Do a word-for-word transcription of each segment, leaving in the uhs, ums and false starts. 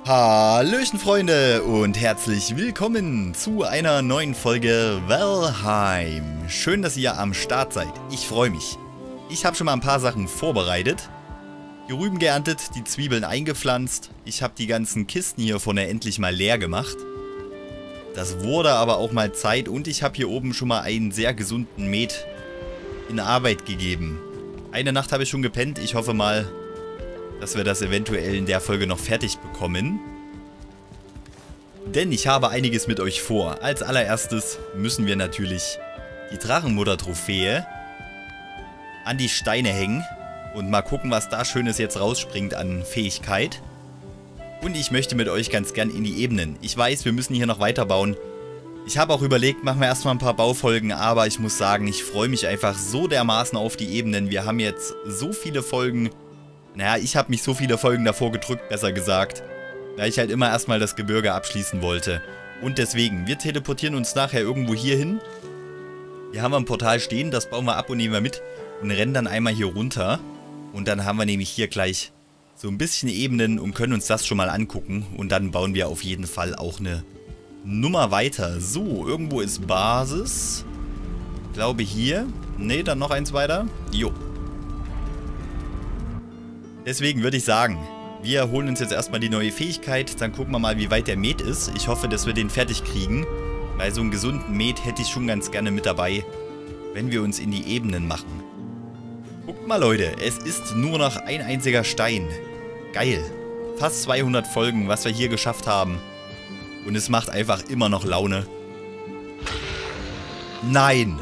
Hallöchen Freunde und herzlich willkommen zu einer neuen Folge Valheim. Schön, dass ihr am Start seid. Ich freue mich. Ich habe schon mal ein paar Sachen vorbereitet. Die Rüben geerntet, die Zwiebeln eingepflanzt. Ich habe die ganzen Kisten hier vorne endlich mal leer gemacht. Das wurde aber auch mal Zeit und ich habe hier oben schon mal einen sehr gesunden Met in Arbeit gegeben. Eine Nacht habe ich schon gepennt. Ich hoffe mal, dass wir das eventuell in der Folge noch fertig bekommen. Denn ich habe einiges mit euch vor. Als allererstes müssen wir natürlich die Drachenmutter-Trophäe an die Steine hängen. Und mal gucken, was da Schönes jetzt rausspringt an Fähigkeit. Und ich möchte mit euch ganz gern in die Ebenen. Ich weiß, wir müssen hier noch weiterbauen. Ich habe auch überlegt, machen wir erstmal ein paar Baufolgen. Aber ich muss sagen, ich freue mich einfach so dermaßen auf die Ebenen. Wir haben jetzt so viele Folgen. Naja, ich habe mich so viele Folgen davor gedrückt, besser gesagt. Weil ich halt immer erstmal das Gebirge abschließen wollte. Und deswegen, wir teleportieren uns nachher irgendwo hier hin. Hier haben wir ein Portal stehen, das bauen wir ab und nehmen wir mit. Und rennen dann einmal hier runter. Und dann haben wir nämlich hier gleich so ein bisschen Ebenen und können uns das schon mal angucken. Und dann bauen wir auf jeden Fall auch eine Nummer weiter. So, irgendwo ist Basis. Ich glaube hier. Ne, dann noch eins weiter. Jo. Deswegen würde ich sagen, wir holen uns jetzt erstmal die neue Fähigkeit. Dann gucken wir mal, wie weit der Met ist. Ich hoffe, dass wir den fertig kriegen. Weil so einen gesunden Met hätte ich schon ganz gerne mit dabei, wenn wir uns in die Ebenen machen. Guckt mal, Leute, es ist nur noch ein einziger Stein. Geil. Fast zweihundert Folgen, was wir hier geschafft haben. Und es macht einfach immer noch Laune. Nein.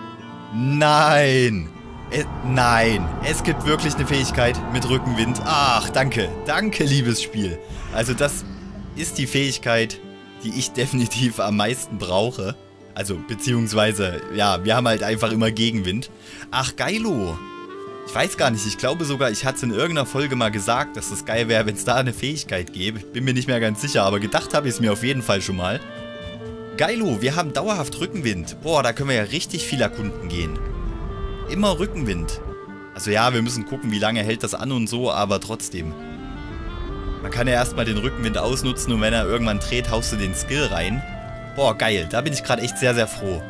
Nein. Es, nein. Es gibt wirklich eine Fähigkeit mit Rückenwind. Ach, danke. Danke, liebes Spiel. Also das ist die Fähigkeit, die ich definitiv am meisten brauche. Also, beziehungsweise, ja, wir haben halt einfach immer Gegenwind. Ach, geilo. Ich weiß gar nicht, ich glaube sogar, ich hatte es in irgendeiner Folge mal gesagt, dass es geil wäre, wenn es da eine Fähigkeit gäbe. Ich bin mir nicht mehr ganz sicher, aber gedacht habe ich es mir auf jeden Fall schon mal. Geilo, wir haben dauerhaft Rückenwind. Boah, da können wir ja richtig viel erkunden gehen. Immer Rückenwind. Also ja, wir müssen gucken, wie lange hält das an und so, aber trotzdem. Man kann ja erstmal den Rückenwind ausnutzen und wenn er irgendwann dreht, haust du den Skill rein. Boah, geil, da bin ich gerade echt sehr, sehr froh.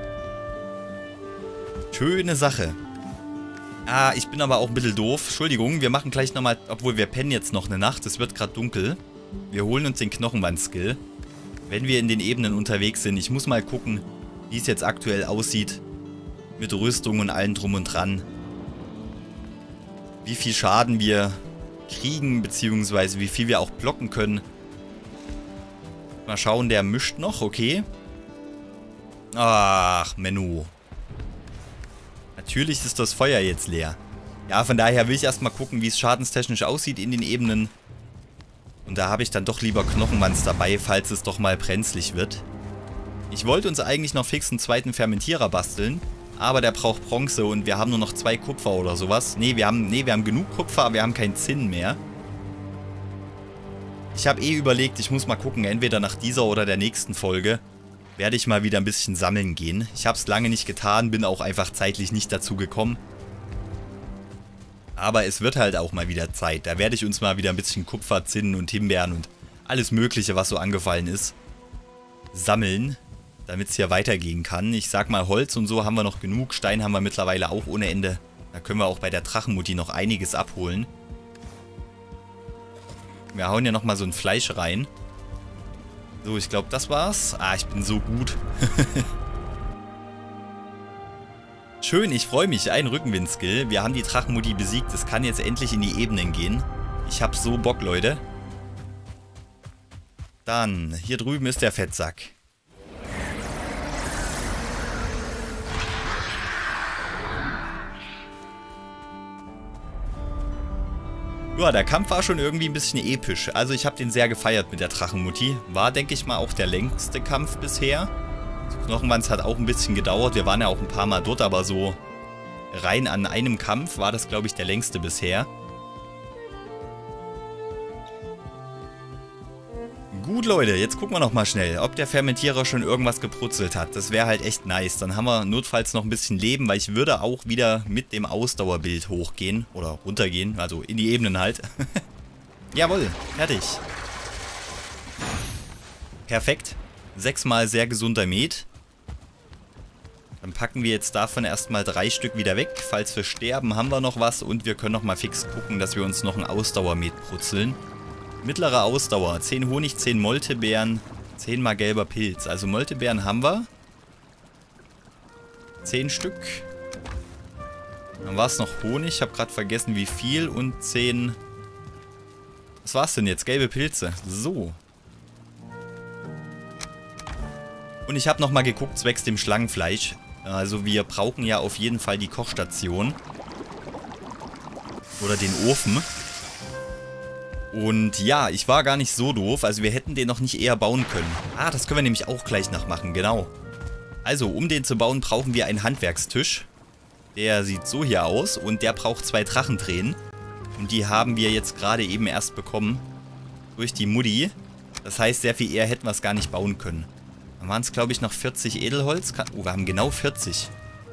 Schöne Sache. Ah, ich bin aber auch ein bisschen doof. Entschuldigung, wir machen gleich nochmal, obwohl wir pennen jetzt noch eine Nacht. Es wird gerade dunkel. Wir holen uns den Knochenwand-Skill. Wenn wir in den Ebenen unterwegs sind. Ich muss mal gucken, wie es jetzt aktuell aussieht. Mit Rüstung und allem drum und dran. Wie viel Schaden wir kriegen, beziehungsweise wie viel wir auch blocken können. Mal schauen, der mischt noch, okay. Ach, Menno. Natürlich ist das Feuer jetzt leer. Ja, von daher will ich erstmal gucken, wie es schadenstechnisch aussieht in den Ebenen. Und da habe ich dann doch lieber Knochenwands dabei, falls es doch mal brenzlig wird. Ich wollte uns eigentlich noch fix einen zweiten Fermentierer basteln. Aber der braucht Bronze und wir haben nur noch zwei Kupfer oder sowas. Nee, wir haben, nee, wir haben genug Kupfer, aber wir haben keinen Zinn mehr. Ich habe eh überlegt, ich muss mal gucken, entweder nach dieser oder der nächsten Folge werde ich mal wieder ein bisschen sammeln gehen. Ich habe es lange nicht getan, bin auch einfach zeitlich nicht dazu gekommen. Aber es wird halt auch mal wieder Zeit. Da werde ich uns mal wieder ein bisschen Kupfer, Zinn und Himbeeren und alles Mögliche, was so angefallen ist, sammeln, damit es hier weitergehen kann. Ich sag mal, Holz und so haben wir noch genug. Stein haben wir mittlerweile auch ohne Ende. Da können wir auch bei der Drachenmutti noch einiges abholen. Wir hauen ja nochmal so ein Fleisch rein. So, ich glaube, das war's. Ah, ich bin so gut. Schön, ich freue mich. Ein Rückenwind-Skill. Wir haben die Drachenmutti besiegt. Es kann jetzt endlich in die Ebenen gehen. Ich hab so Bock, Leute. Dann, hier drüben ist der Fettsack. Ja, der Kampf war schon irgendwie ein bisschen episch. Also ich habe den sehr gefeiert mit der Drachenmutti. War, denke ich mal, auch der längste Kampf bisher. Knochenwands hat auch ein bisschen gedauert. Wir waren ja auch ein paar Mal dort, aber so rein an einem Kampf war das, glaube ich, der längste bisher. Gut, Leute, jetzt gucken wir noch mal schnell, ob der Fermentierer schon irgendwas gebrutzelt hat. Das wäre halt echt nice. Dann haben wir notfalls noch ein bisschen Leben, weil ich würde auch wieder mit dem Ausdauerbild hochgehen oder runtergehen, also in die Ebenen halt. Jawohl, fertig. Perfekt. Sechsmal sehr gesunder Met. Dann packen wir jetzt davon erstmal drei Stück wieder weg. Falls wir sterben, haben wir noch was. Und wir können noch mal fix gucken, dass wir uns noch ein Ausdauermet brutzeln. Mittlere Ausdauer. zehn Honig, zehn Moltebeeren, zehn mal gelber Pilz. Also Moltebeeren haben wir. zehn Stück. Dann war es noch Honig. Ich habe gerade vergessen, wie viel. Und zehn... Was war's denn jetzt? Gelbe Pilze. So. Und ich habe nochmal geguckt, zwecks dem Schlangenfleisch. Also wir brauchen ja auf jeden Fall die Kochstation. Oder den Ofen. Und ja, ich war gar nicht so doof. Also wir hätten den noch nicht eher bauen können. Ah, das können wir nämlich auch gleich nachmachen, genau. Also, um den zu bauen, brauchen wir einen Handwerkstisch. Der sieht so hier aus. Und der braucht zwei Drachentränen. Und die haben wir jetzt gerade eben erst bekommen. Durch die Mutti. Das heißt, sehr viel eher hätten wir es gar nicht bauen können. Dann waren es, glaube ich, noch vierzig Edelholz. Oh, wir haben genau vierzig.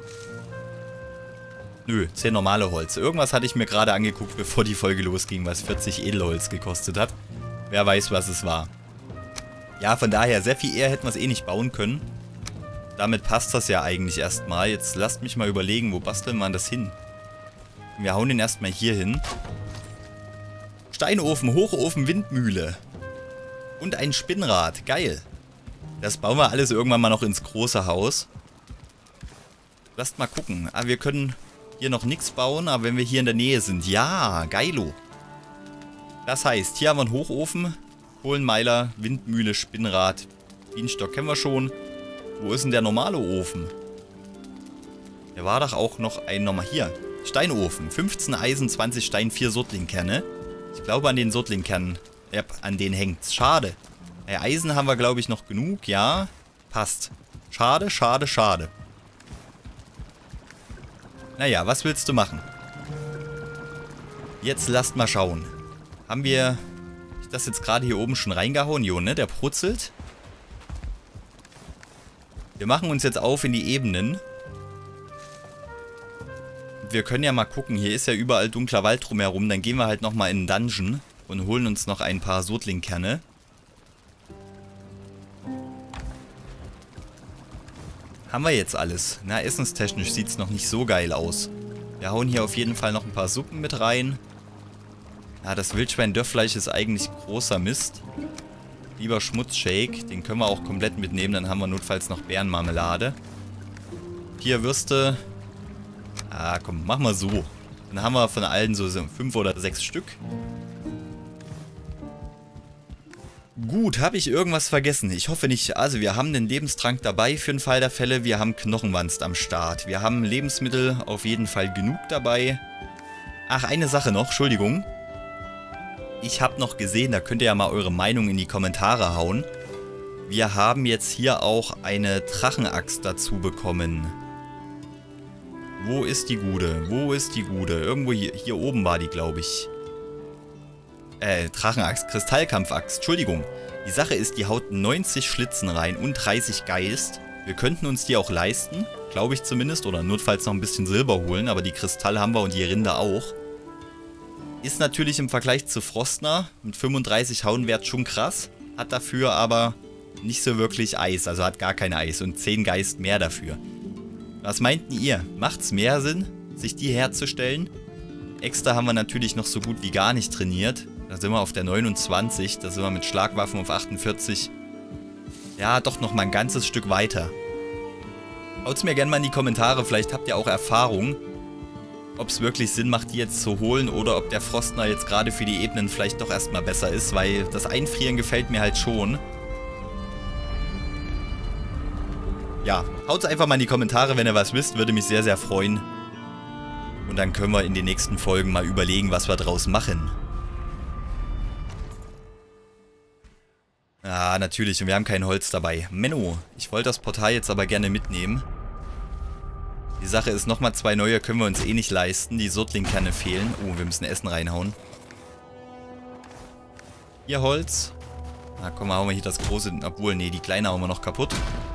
Nö, zehn normale Holz. Irgendwas hatte ich mir gerade angeguckt, bevor die Folge losging, was vierzig Edelholz gekostet hat. Wer weiß, was es war. Ja, von daher, sehr viel eher hätten wir es eh nicht bauen können. Damit passt das ja eigentlich erstmal. Jetzt lasst mich mal überlegen, wo basteln wir das hin? Wir hauen den erstmal hier hin. Steinofen, Hochofen, Windmühle. Und ein Spinnrad. Geil. Das bauen wir alles irgendwann mal noch ins große Haus. Lasst mal gucken. Ah, wir können hier noch nichts bauen, aber wenn wir hier in der Nähe sind. Ja, geilo. Das heißt, hier haben wir einen Hochofen, Kohlenmeiler, Windmühle, Spinnrad, Bienenstock kennen wir schon. Wo ist denn der normale Ofen? Der war doch auch noch ein nochmal hier. Steinofen. fünfzehn Eisen, zwanzig Stein, vier Sodlingkerne. Ich glaube an den Sodlingkernen. Ja, an denen hängt's. Schade. Bei Eisen haben wir, glaube ich, noch genug. Ja, passt. Schade, schade, schade. Naja, was willst du machen? Jetzt lasst mal schauen. Haben wir das jetzt gerade hier oben schon reingehauen? Jo, ne? Der brutzelt. Wir machen uns jetzt auf in die Ebenen. Wir können ja mal gucken. Hier ist ja überall dunkler Wald drumherum. Dann gehen wir halt nochmal in den Dungeon und holen uns noch ein paar Sodlingkerne. Haben wir jetzt alles. Na, essenstechnisch sieht es noch nicht so geil aus. Wir hauen hier auf jeden Fall noch ein paar Suppen mit rein. Ja, das Wildschwein-Dörrfleisch ist eigentlich großer Mist. Lieber Schmutzshake. Den können wir auch komplett mitnehmen. Dann haben wir notfalls noch Bärenmarmelade. Vier Würste. Ah, komm, mach mal so. Dann haben wir von allen so fünf oder sechs Stück. Gut, habe ich irgendwas vergessen? Ich hoffe nicht. Also wir haben den Lebenstrank dabei für den Fall der Fälle. Wir haben Knochenwanst am Start. Wir haben Lebensmittel auf jeden Fall genug dabei. Ach, eine Sache noch. Entschuldigung. Ich habe noch gesehen, da könnt ihr ja mal eure Meinung in die Kommentare hauen. Wir haben jetzt hier auch eine Drachenaxt dazu bekommen. Wo ist die Gute? Wo ist die Gute? Irgendwo hier, hier oben war die, glaube ich. Äh, Drachenaxt, Kristallkampfaxt, Entschuldigung. Die Sache ist, die haut neunzig Schlitzen rein und dreißig Geist. Wir könnten uns die auch leisten, glaube ich zumindest, oder notfalls noch ein bisschen Silber holen, aber die Kristalle haben wir und die Rinde auch. Ist natürlich im Vergleich zu Frostner mit fünfunddreißig Hauenwert schon krass, hat dafür aber nicht so wirklich Eis, also hat gar kein Eis und zehn Geist mehr dafür. Was meinten ihr? Macht's mehr Sinn, sich die herzustellen? Extra haben wir natürlich noch so gut wie gar nicht trainiert. Da sind wir auf der neunundzwanzig, da sind wir mit Schlagwaffen auf achtundvierzig. Ja, doch noch mal ein ganzes Stück weiter. Haut's mir gerne mal in die Kommentare, vielleicht habt ihr auch Erfahrung, ob es wirklich Sinn macht, die jetzt zu holen oder ob der Frostner jetzt gerade für die Ebenen vielleicht doch erstmal besser ist, weil das Einfrieren gefällt mir halt schon. Ja, haut's einfach mal in die Kommentare, wenn ihr was wisst, würde mich sehr, sehr freuen. Und dann können wir in den nächsten Folgen mal überlegen, was wir draus machen. Ah, natürlich. Und wir haben kein Holz dabei. Menno, ich wollte das Portal jetzt aber gerne mitnehmen. Die Sache ist, nochmal zwei neue können wir uns eh nicht leisten. Die Sodlingkerne fehlen. Oh, wir müssen Essen reinhauen. Hier Holz. Na komm, hauen wir hier das große... Obwohl, nee, die kleine hauen wir noch kaputt.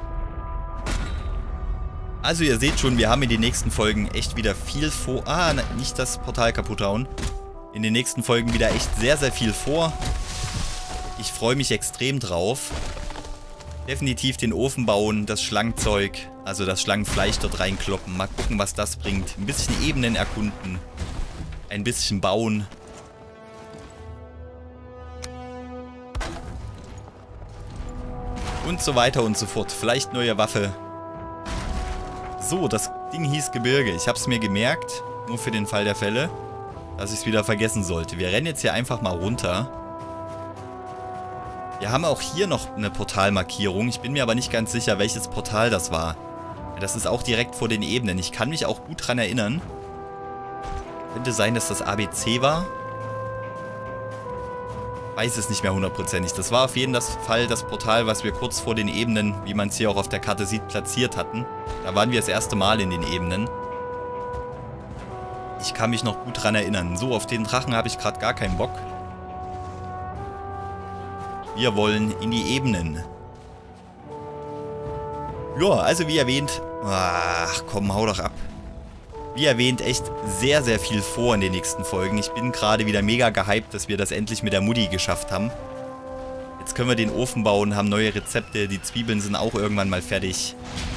Also ihr seht schon, wir haben in den nächsten Folgen echt wieder viel vor... Ah, nicht das Portal kaputt hauen. In den nächsten Folgen wieder echt sehr, sehr viel vor. Ich freue mich extrem drauf. Definitiv den Ofen bauen, das Schlangenzeug, also das Schlangenfleisch dort reinkloppen. Mal gucken, was das bringt. Ein bisschen Ebenen erkunden. Ein bisschen bauen. Und so weiter und so fort. Vielleicht neue Waffe. So, das Ding hieß Gebirge. Ich habe es mir gemerkt, nur für den Fall der Fälle, dass ich es wieder vergessen sollte. Wir rennen jetzt hier einfach mal runter. Wir haben auch hier noch eine Portalmarkierung. Ich bin mir aber nicht ganz sicher, welches Portal das war. Das ist auch direkt vor den Ebenen. Ich kann mich auch gut dran erinnern. Könnte sein, dass das A B C war. Weiß es nicht mehr hundertprozentig. Das war auf jeden Fall das Portal, was wir kurz vor den Ebenen, wie man es hier auch auf der Karte sieht, platziert hatten. Da waren wir das erste Mal in den Ebenen. Ich kann mich noch gut dran erinnern. So, auf den Drachen habe ich gerade gar keinen Bock. Wir wollen in die Ebenen. Ja, also wie erwähnt... Ach komm, hau doch ab. Wie erwähnt, echt sehr, sehr viel vor in den nächsten Folgen. Ich bin gerade wieder mega gehypt, dass wir das endlich mit der Mutti geschafft haben. Jetzt können wir den Ofen bauen, haben neue Rezepte. Die Zwiebeln sind auch irgendwann mal fertig.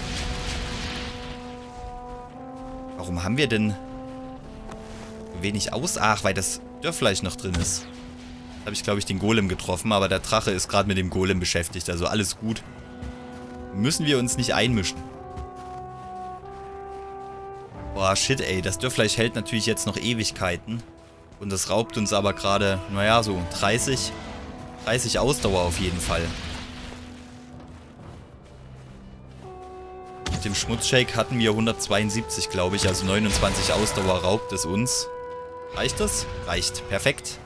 Warum haben wir denn wenig aus? Ach, weil das Dörrfleisch noch drin ist. Da habe ich, glaube ich, den Golem getroffen, aber der Drache ist gerade mit dem Golem beschäftigt, also alles gut. Müssen wir uns nicht einmischen. Boah, shit, ey, das Dörrfleisch hält natürlich jetzt noch Ewigkeiten. Und das raubt uns aber gerade, naja, so dreißig, dreißig Ausdauer auf jeden Fall. Mit dem Schmutzshake hatten wir hundertzweiundsiebzig, glaube ich, also neunundzwanzig Ausdauer raubt es uns. Reicht das? Reicht, perfekt.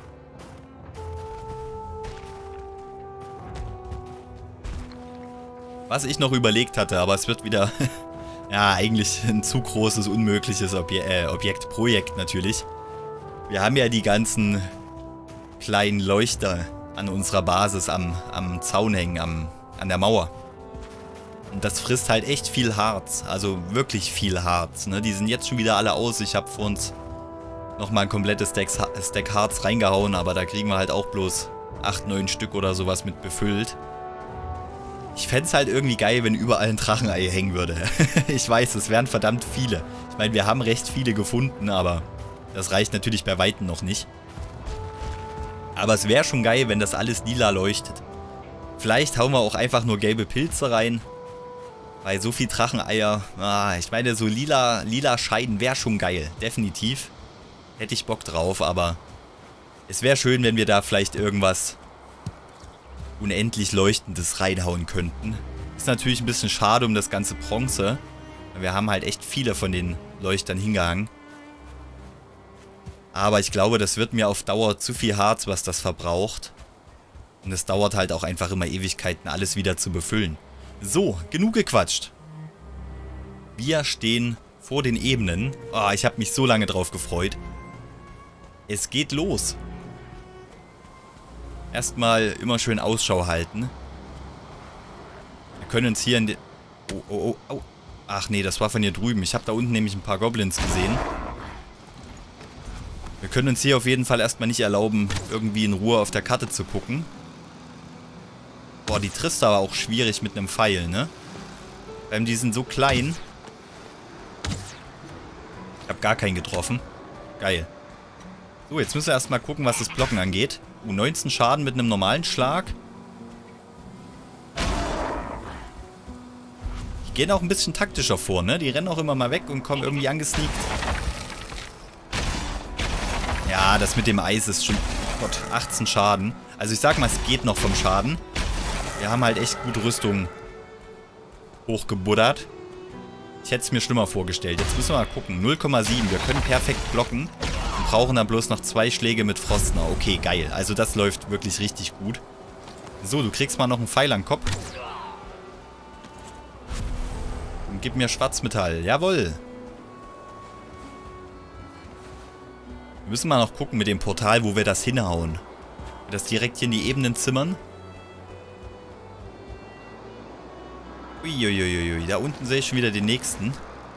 Was ich noch überlegt hatte, aber es wird wieder, ja, eigentlich ein zu großes, unmögliches Obje äh, Objekt, Projekt natürlich. Wir haben ja die ganzen kleinen Leuchter an unserer Basis am, am Zaun hängen, am, an der Mauer. Und das frisst halt echt viel Harz, also wirklich viel Harz, ne? Die sind jetzt schon wieder alle aus. Ich habe vor uns nochmal ein komplettes Stack, Stack Harz reingehauen, aber da kriegen wir halt auch bloß acht, neun Stück oder sowas mit befüllt. Ich fände es halt irgendwie geil, wenn überall ein Drachenei hängen würde. Ich weiß, es wären verdammt viele. Ich meine, wir haben recht viele gefunden, aber das reicht natürlich bei Weitem noch nicht. Aber es wäre schon geil, wenn das alles lila leuchtet. Vielleicht hauen wir auch einfach nur gelbe Pilze rein. Weil so viel Dracheneier, ah, ich meine, so lila, lila Scheiden wäre schon geil. Definitiv. Hätte ich Bock drauf, aber es wäre schön, wenn wir da vielleicht irgendwas unendlich Leuchtendes reinhauen könnten. Ist natürlich ein bisschen schade um das ganze Bronze. Wir haben halt echt viele von den Leuchtern hingehangen. Aber ich glaube, das wird mir auf Dauer zu viel Harz, was das verbraucht. Und es dauert halt auch einfach immer Ewigkeiten, alles wieder zu befüllen. So, genug gequatscht. Wir stehen vor den Ebenen. Oh, ich habe mich so lange drauf gefreut. Es geht los. Erstmal immer schön Ausschau halten. Wir können uns hier in den... Oh, oh, oh, oh. Ach nee, das war von hier drüben. Ich habe da unten nämlich ein paar Goblins gesehen. Wir können uns hier auf jeden Fall erstmal nicht erlauben, irgendwie in Ruhe auf der Karte zu gucken. Boah, die trifft aber auch schwierig mit einem Pfeil, ne? Weil die sind so klein. Ich habe gar keinen getroffen. Geil. So, jetzt müssen wir erstmal gucken, was das Blocken angeht. Uh, neunzehn Schaden mit einem normalen Schlag. Die gehen auch ein bisschen taktischer vor, ne? Die rennen auch immer mal weg und kommen irgendwie angesneakt. Ja, das mit dem Eis ist schon... Oh Gott, achtzehn Schaden. Also ich sag mal, es geht noch vom Schaden. Wir haben halt echt gut Rüstung hochgebuddert. Ich hätte es mir schlimmer vorgestellt. Jetzt müssen wir mal gucken. null Komma sieben. Wir können perfekt blocken. Wir brauchen dann bloß noch zwei Schläge mit Frostner. Okay, geil. Also das läuft wirklich richtig gut. So, du kriegst mal noch einen Pfeil an den Kopf. Und gib mir Schwarzmetall. Jawohl. Wir müssen mal noch gucken mit dem Portal, wo wir das hinhauen. Wir das direkt hier in die Ebenen zimmern. Uiuiuiui, da unten sehe ich schon wieder den nächsten.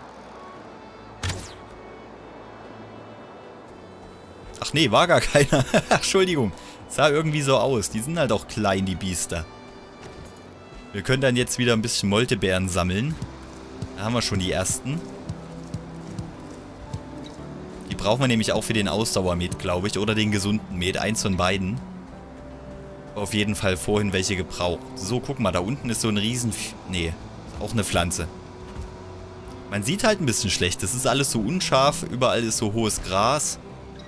Ach nee, war gar keiner. Entschuldigung. Sah irgendwie so aus. Die sind halt auch klein, die Biester. Wir können dann jetzt wieder ein bisschen Moltebeeren sammeln. Da haben wir schon die ersten. Die brauchen wir nämlich auch für den Ausdauermet, glaube ich. Oder den gesunden Met. Eins von beiden. Auf jeden Fall vorhin welche gebraucht. So, guck mal, da unten ist so ein riesen... Nee, auch eine Pflanze. Man sieht halt ein bisschen schlecht. Das ist alles so unscharf. Überall ist so hohes Gras.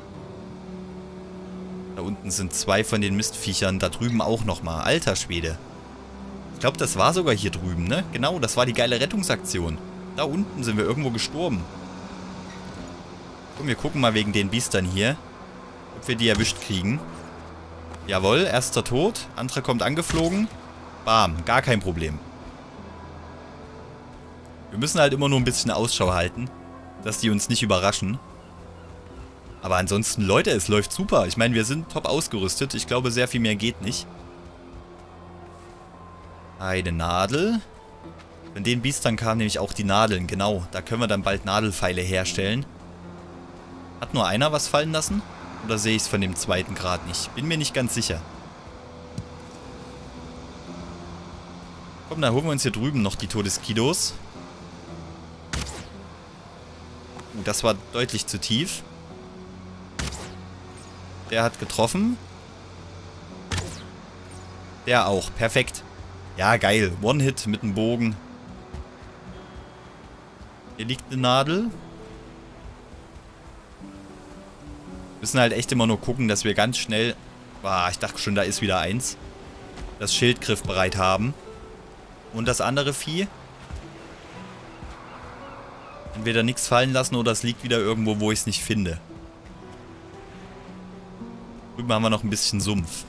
Da unten sind zwei von den Mistviechern. Da drüben auch nochmal. Alter Schwede. Ich glaube, das war sogar hier drüben, ne? Genau, das war die geile Rettungsaktion. Da unten sind wir irgendwo gestorben. Komm, wir gucken mal wegen den Biestern hier, ob wir die erwischt kriegen. Jawohl, erster tot. Anderer kommt angeflogen. Bam, gar kein Problem. Wir müssen halt immer nur ein bisschen Ausschau halten, dass die uns nicht überraschen. Aber ansonsten, Leute, es läuft super. Ich meine, wir sind top ausgerüstet. Ich glaube, sehr viel mehr geht nicht. Eine Nadel. Von den Biestern kamen nämlich auch die Nadeln. Genau, da können wir dann bald Nadelpfeile herstellen. Hat nur einer was fallen lassen? Oder sehe ich es von dem zweiten gerade nicht? Bin mir nicht ganz sicher. Komm, dann holen wir uns hier drüben noch die Todeskidos. Uh, das war deutlich zu tief. Der hat getroffen. Der auch. Perfekt. Ja, geil. One-Hit mit dem Bogen. Hier liegt eine Nadel. Müssen halt echt immer nur gucken, dass wir ganz schnell... Ah, ich dachte schon, da ist wieder eins. Das Schild griffbereit haben. Und das andere Vieh. Entweder nichts fallen lassen oder es liegt wieder irgendwo, wo ich es nicht finde. Drüben haben wir noch ein bisschen Sumpf.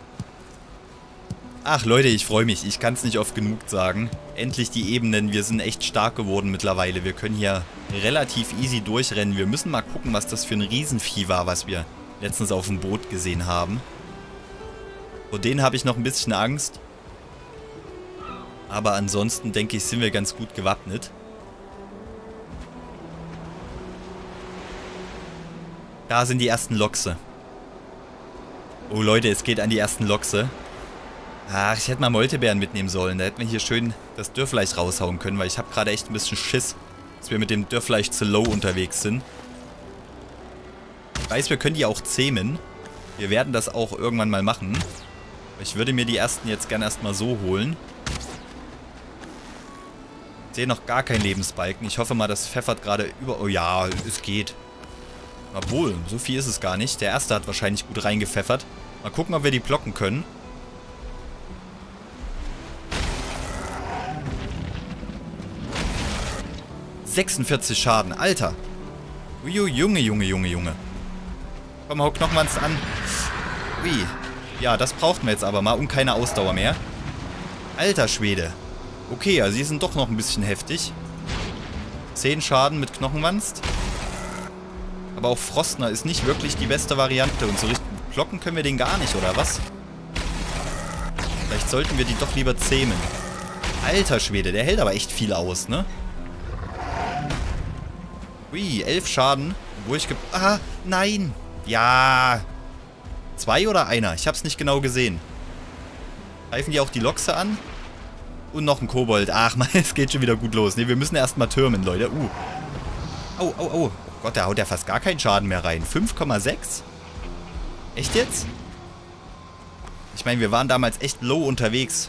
Ach Leute, ich freue mich. Ich kann es nicht oft genug sagen. Endlich die Ebenen. Wir sind echt stark geworden mittlerweile. Wir können hier relativ easy durchrennen. Wir müssen mal gucken, was das für ein Riesenvieh war, was wir letztens auf dem Boot gesehen haben. Vor denen habe ich noch ein bisschen Angst. Aber ansonsten, denke ich, sind wir ganz gut gewappnet. Da sind die ersten Lochse. Oh Leute, es geht an die ersten Lochse. Ach, ich hätte mal Moltebeeren mitnehmen sollen. Da hätten wir hier schön das Dürrfleisch raushauen können, weil ich habe gerade echt ein bisschen Schiss, dass wir mit dem Dürrfleisch zu low unterwegs sind. Ich weiß, wir können die auch zähmen. Wir werden das auch irgendwann mal machen. Ich würde mir die ersten jetzt gerne erstmal so holen. Ich sehe noch gar keinen Lebensbalken. Ich hoffe mal, das pfeffert gerade über... Oh ja, es geht. Obwohl, so viel ist es gar nicht. Der erste hat wahrscheinlich gut reingepfeffert. Mal gucken, ob wir die blocken können. sechsundvierzig Schaden, Alter. Ui, Junge, Junge, Junge, Junge. Komm, hau Knochenwanst an. Ui. Ja, das brauchten wir jetzt aber mal und keine Ausdauer mehr. Alter Schwede. Okay, also die sind doch noch ein bisschen heftig. zehn Schaden mit Knochenwanst. Aber auch Frostner ist nicht wirklich die beste Variante. Und so richtig blocken können wir den gar nicht, oder was? Vielleicht sollten wir die doch lieber zähmen. Alter Schwede, der hält aber echt viel aus, ne? Ui, elf Schaden. Wo ich ge... Ah, nein. Ja. Zwei oder einer? Ich hab's nicht genau gesehen. Greifen die auch die Lochse an? Und noch ein Kobold. Ach man, es geht schon wieder gut los. Ne, wir müssen erstmal türmen, Leute. Uh. Au, au, au. Oh Gott, da haut ja fast gar keinen Schaden mehr rein. fünf Komma sechs? Echt jetzt? Ich meine, wir waren damals echt low unterwegs.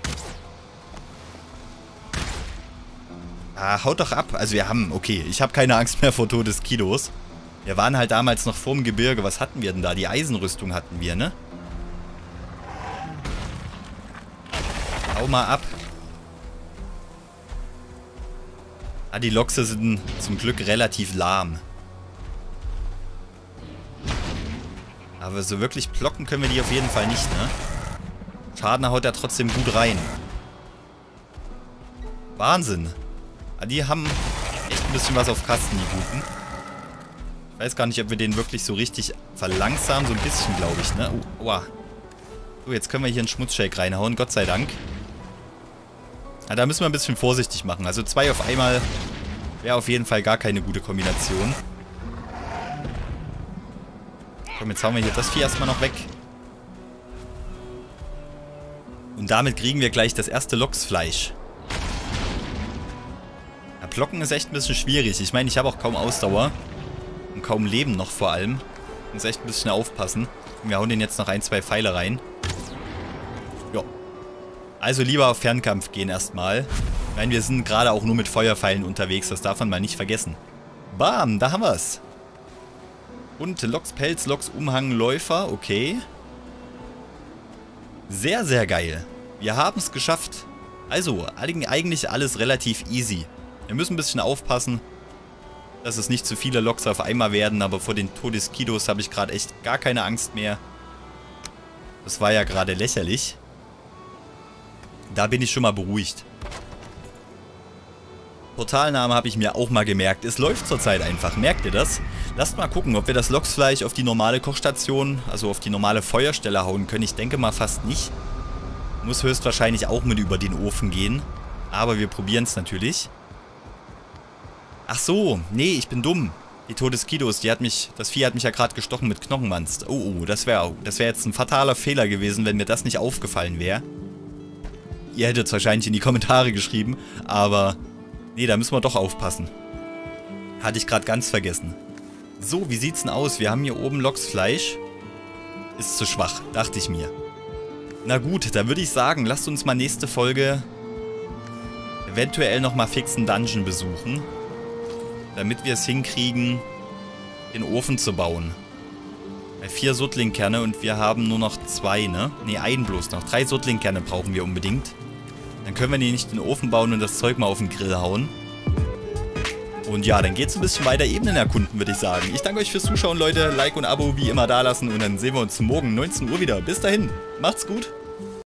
Ah, haut doch ab. Also wir haben, okay, ich habe keine Angst mehr vor Todeskidos. Wir waren halt damals noch vorm Gebirge. Was hatten wir denn da? Die Eisenrüstung hatten wir, ne? Hau mal ab. Ah, die Lochse sind zum Glück relativ lahm. Aber so wirklich blocken können wir die auf jeden Fall nicht, ne? Schaden haut er trotzdem gut rein. Wahnsinn. Ah, die haben echt ein bisschen was auf Kasten, die Guten. Ich weiß gar nicht, ob wir den wirklich so richtig verlangsamen. So ein bisschen, glaube ich, ne? Oh, oha. So, jetzt können wir hier einen Schmutzshake reinhauen. Gott sei Dank. Ja, da müssen wir ein bisschen vorsichtig machen. Also zwei auf einmal wäre auf jeden Fall gar keine gute Kombination. Komm, jetzt hauen wir hier das Vieh erstmal noch weg. Und damit kriegen wir gleich das erste Loksfleisch. Ja, Blocken ist echt ein bisschen schwierig. Ich meine, ich habe auch kaum Ausdauer. Und kaum Leben noch vor allem. Muss echt ein bisschen aufpassen. Und wir hauen den jetzt noch ein, zwei Pfeile rein. Jo. Also lieber auf Fernkampf gehen erstmal. Ich meine, wir sind gerade auch nur mit Feuerpfeilen unterwegs. Das darf man mal nicht vergessen. Bam, da haben wir es. Und Loks Pelz, Loks Umhang, Läufer. Okay. Sehr, sehr geil. Wir haben es geschafft. Also, eigentlich alles relativ easy. Wir müssen ein bisschen aufpassen, dass es nicht zu viele Loks auf einmal werden, aber vor den Todeskidos habe ich gerade echt gar keine Angst mehr. Das war ja gerade lächerlich. Da bin ich schon mal beruhigt. Portalname habe ich mir auch mal gemerkt. Es läuft zurzeit einfach. Merkt ihr das? Lasst mal gucken, ob wir das Loksfleisch auf die normale Kochstation, also auf die normale Feuerstelle hauen können. Ich denke mal fast nicht. Muss höchstwahrscheinlich auch mit über den Ofen gehen. Aber wir probieren es natürlich. Ach so, nee, ich bin dumm. Die Todeskidos, die hat mich, das Vieh hat mich ja gerade gestochen mit Knochenwanst. Oh, oh, das wäre das wär jetzt ein fataler Fehler gewesen, wenn mir das nicht aufgefallen wäre. Ihr hättet es wahrscheinlich in die Kommentare geschrieben, aber nee, da müssen wir doch aufpassen. Hatte ich gerade ganz vergessen. So, wie sieht's denn aus? Wir haben hier oben Loksfleisch. Ist zu schwach, dachte ich mir. Na gut, dann würde ich sagen, lasst uns mal nächste Folge eventuell nochmal fix einen Dungeon besuchen. Damit wir es hinkriegen, den Ofen zu bauen. Bei vier Suttlingkerne und wir haben nur noch zwei, ne? Ne, einen bloß noch. Drei Suttlingkerne brauchen wir unbedingt. Dann können wir nicht den Ofen bauen und das Zeug mal auf den Grill hauen. Und ja, dann geht's ein bisschen weiter Ebenen erkunden, würde ich sagen. Ich danke euch fürs Zuschauen, Leute. Like und Abo wie immer dalassen und dann sehen wir uns morgen neunzehn Uhr wieder. Bis dahin, macht's gut.